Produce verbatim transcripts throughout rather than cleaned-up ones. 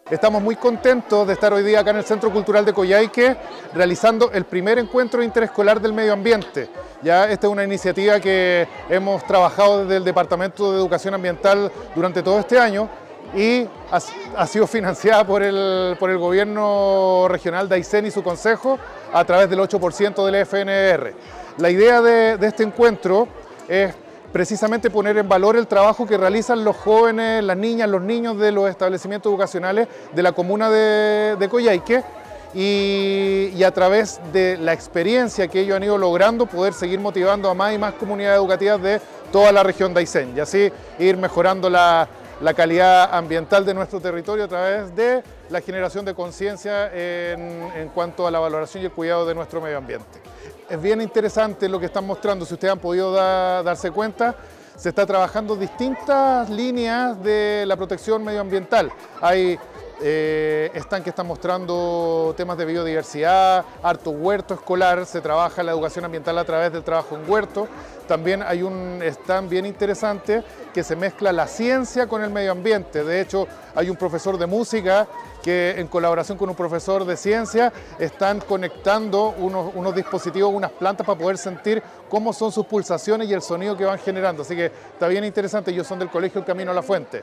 Estamos muy contentos de estar hoy día acá en el Centro Cultural de Coyhaique realizando el primer encuentro interescolar del medio ambiente. Ya esta es una iniciativa que hemos trabajado desde el Departamento de Educación Ambiental durante todo este año y ha, ha sido financiada por el, por el gobierno regional de Aysén y su consejo a través del ocho por ciento del F N R. La idea de, de este encuentro es precisamente poner en valor el trabajo que realizan los jóvenes, las niñas, los niños de los establecimientos educacionales de la comuna de, de Coyhaique y, y a través de la experiencia que ellos han ido logrando poder seguir motivando a más y más comunidades educativas de toda la región de Aysén y así ir mejorando la, la calidad ambiental de nuestro territorio a través de la generación de conciencia en, en cuanto a la valoración y el cuidado de nuestro medio ambiente. Es bien interesante lo que están mostrando, si ustedes han podido da, darse cuenta, se está trabajando distintas líneas de la protección medioambiental. Hay eh, están que están mostrando temas de biodiversidad, harto huerto escolar, se trabaja la educación ambiental a través del trabajo en huerto. También hay un stand bien interesante que se mezcla la ciencia con el medio ambiente. De hecho, hay un profesor de música que en colaboración con un profesor de ciencia están conectando unos, unos dispositivos, unas plantas para poder sentir cómo son sus pulsaciones y el sonido que van generando. Así que está bien interesante, ellos son del Colegio El Camino a la Fuente.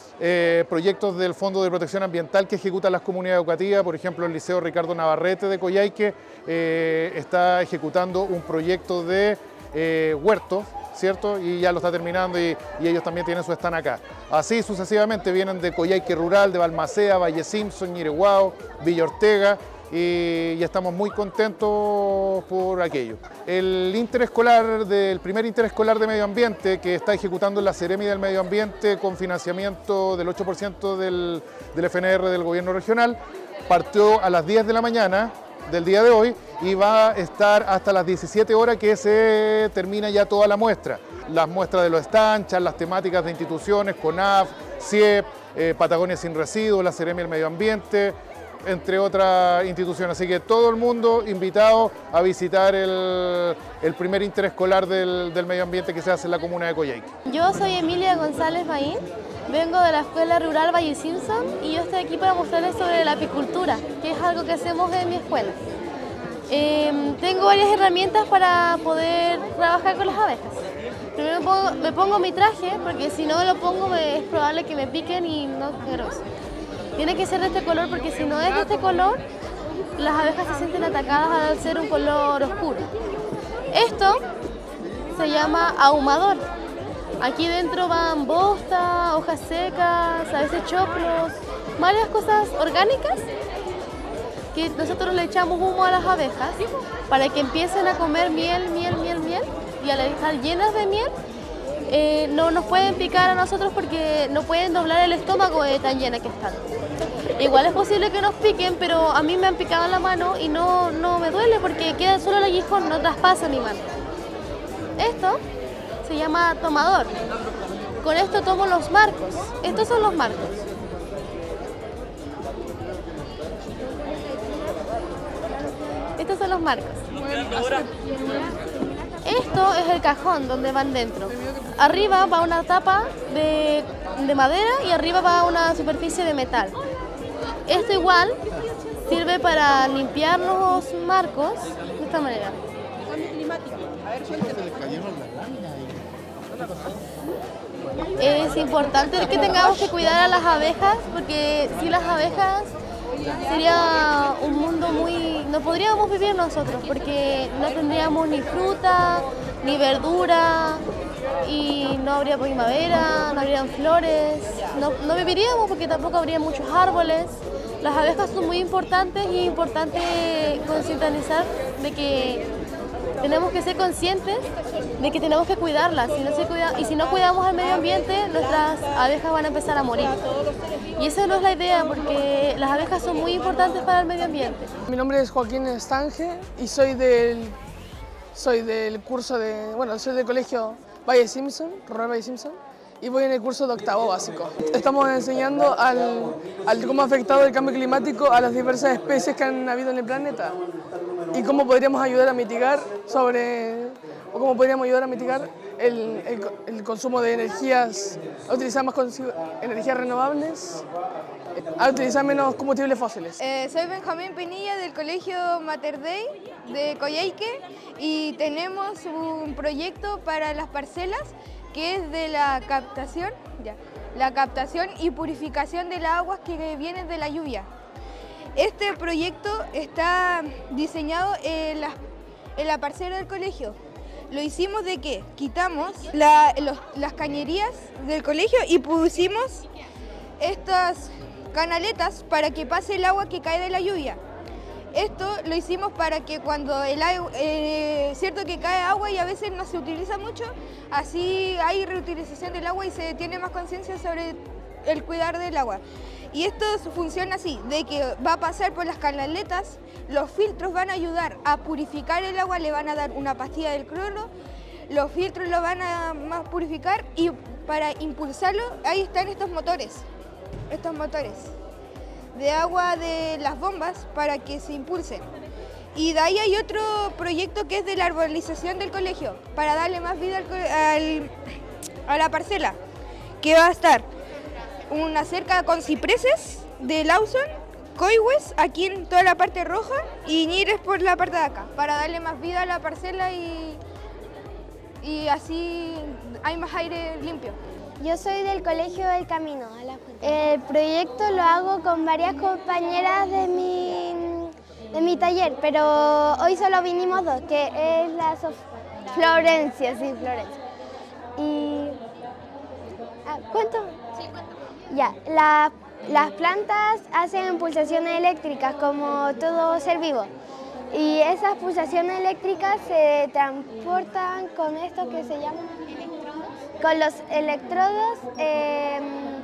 Eh, proyectos del Fondo de Protección Ambiental que ejecutan las comunidades educativas, por ejemplo el Liceo Ricardo Navarrete de Coyhaique eh, está ejecutando un proyecto de eh, huerto, ¿cierto? Y ya lo está terminando y, y ellos también tienen su stand acá. Así sucesivamente vienen de Coyhaique Rural, de Balmaceda, Valle Simpson, Ñireguao, Villa Ortega y, y estamos muy contentos por aquello. El interescolar, del primer interescolar de medio ambiente que está ejecutando la Seremi del Medio Ambiente con financiamiento del ocho por ciento del, del F N R del gobierno regional, partió a las diez de la mañana del día de hoy y va a estar hasta las diecisiete horas que se termina ya toda la muestra. Las muestras de los stands, las temáticas de instituciones, CONAF, C I E P, eh, Patagonia Sin Residuos, la Seremi del Medio Ambiente, entre otras instituciones. Así que todo el mundo invitado a visitar el, el primer interescolar del, del medio ambiente que se hace en la comuna de Coyhaique. Yo soy Emilia González Baín, vengo de la Escuela Rural Valle Simpson y yo estoy aquí para mostrarles sobre la apicultura, que es algo que hacemos en mi escuela. Eh, tengo varias herramientas para poder trabajar con las abejas. Primero me pongo, me pongo mi traje, porque si no lo pongo me, es probable que me piquen y no es grosso. Tiene que ser de este color porque si no es de este color, las abejas se sienten atacadas al ser un color oscuro. Esto se llama ahumador. Aquí dentro van bosta, hojas secas, a veces choclos, varias cosas orgánicas que nosotros le echamos humo a las abejas para que empiecen a comer miel, miel, miel, miel y al estar llenas de miel Eh, no nos pueden picar a nosotros porque no pueden doblar el estómago de tan llena que están. Igual es posible que nos piquen, pero a mí me han picado en la mano y no, no me duele porque queda solo el aguijón, no traspasa mi mano. Esto se llama tomador. Con esto tomo los marcos. Estos son los marcos. Estos son los marcos. Esto es el cajón donde van dentro. Arriba va una tapa de, de madera y arriba va una superficie de metal. Esto igual sirve para limpiar los marcos de esta manera. Es importante que tengamos que cuidar a las abejas porque si las abejas sería un mundo muy... no podríamos vivir nosotros porque no tendríamos ni fruta, ni verdura y no habría primavera, no habrían flores, no, no viviríamos porque tampoco habría muchos árboles. Las abejas son muy importantes y es importante concientizar de que tenemos que ser conscientes de que tenemos que cuidarlas si no se cuida, y si no cuidamos el medio ambiente, nuestras abejas van a empezar a morir. Y esa no es la idea, porque las abejas son muy importantes para el medio ambiente. Mi nombre es Joaquín Estange y soy del, soy del curso de, bueno, soy del colegio Valle Simpson, Rural Valle Simpson, y voy en el curso de octavo básico. Estamos enseñando al, al cómo ha afectado el cambio climático a las diversas especies que han habido en el planeta y cómo podríamos ayudar a mitigar sobre, o cómo podríamos ayudar a mitigar el, el, el consumo de energías, utilizar más energías renovables a utilizar menos combustibles fósiles. Eh, soy Benjamín Pinilla del Colegio Mater Dei de Coyhaique y tenemos un proyecto para las parcelas que es de la captación, ya, la captación y purificación de las aguas que vienen de la lluvia. Este proyecto está diseñado en la, en la parcela del colegio. Lo hicimos de que quitamos la, los, las cañerías del colegio y pusimos estas canaletas para que pase el agua que cae de la lluvia. Esto lo hicimos para que cuando el agua, eh, cierto que cae agua y a veces no se utiliza mucho, así hay reutilización del agua y se tiene más conciencia sobre el cuidar del agua. Y esto funciona así, de que va a pasar por las canaletas, los filtros van a ayudar a purificar el agua, le van a dar una pastilla del cloro, los filtros lo van a más purificar y para impulsarlo, ahí están estos motores, estos motores de agua de las bombas para que se impulsen. Y de ahí hay otro proyecto que es de la arbolización del colegio, para darle más vida al, al, a la parcela, que va a estar una cerca con cipreses de Lawson, coihues aquí en toda la parte roja y ñires por la parte de acá, para darle más vida a la parcela y, y así hay más aire limpio. Yo soy del Colegio del Camino. El proyecto lo hago con varias compañeras de mi, de mi taller, pero hoy solo vinimos dos, que es la Sof Florencia, sí, Florencia. Y... Ah, ¿cuánto? Sí, ¿cuánto? Ya, la, las plantas hacen pulsaciones eléctricas como todo ser vivo. Y esas pulsaciones eléctricas se transportan con esto que se llama... Con los electrodos eh,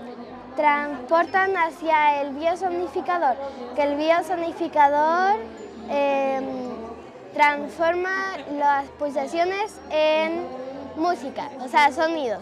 transportan hacia el biosonificador, que el biosonificador eh, transforma las pulsaciones en música, o sea, sonidos.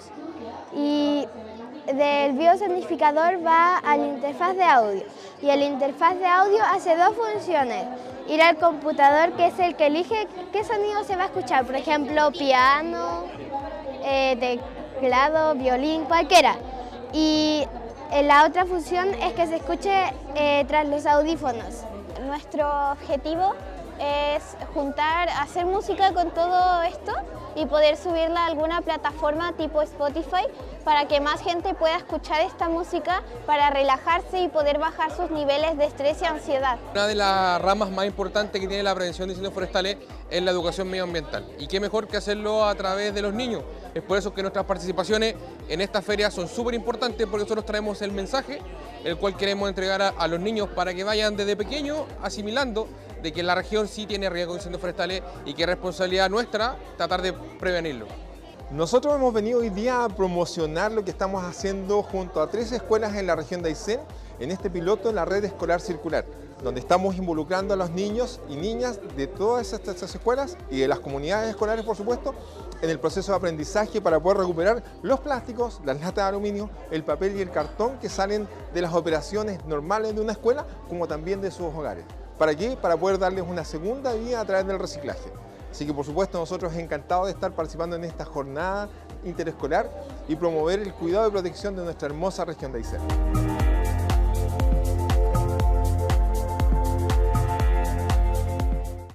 Y del biosonificador va a la interfaz de audio. Y el interfaz de audio hace dos funciones. Ir al computador, que es el que elige qué sonido se va a escuchar, por ejemplo, piano, eh, teclado, violín, cualquiera. Y eh, la otra función es que se escuche eh, tras los audífonos. Nuestro objetivo es juntar, hacer música con todo esto y poder subirla a alguna plataforma tipo Spotify para que más gente pueda escuchar esta música para relajarse y poder bajar sus niveles de estrés y ansiedad. Una de las ramas más importantes que tiene la prevención de incendios forestales es la educación medioambiental. Y qué mejor que hacerlo a través de los niños. Es por eso que nuestras participaciones en esta feria son súper importantes, porque nosotros traemos el mensaje, el cual queremos entregar a, a los niños para que vayan desde pequeños asimilando de que la región sí tiene riesgo de incendios forestales y que es responsabilidad nuestra tratar de prevenirlo. Nosotros hemos venido hoy día a promocionar lo que estamos haciendo junto a tres escuelas en la región de Aysén, en este piloto en la red escolar circular, donde estamos involucrando a los niños y niñas de todas estas escuelas y de las comunidades escolares, por supuesto, en el proceso de aprendizaje para poder recuperar los plásticos, las latas de aluminio, el papel y el cartón que salen de las operaciones normales de una escuela, como también de sus hogares. ¿Para qué? Para poder darles una segunda vida a través del reciclaje. Así que, por supuesto, nosotros encantados de estar participando en esta jornada interescolar y promover el cuidado y protección de nuestra hermosa región de Aysén.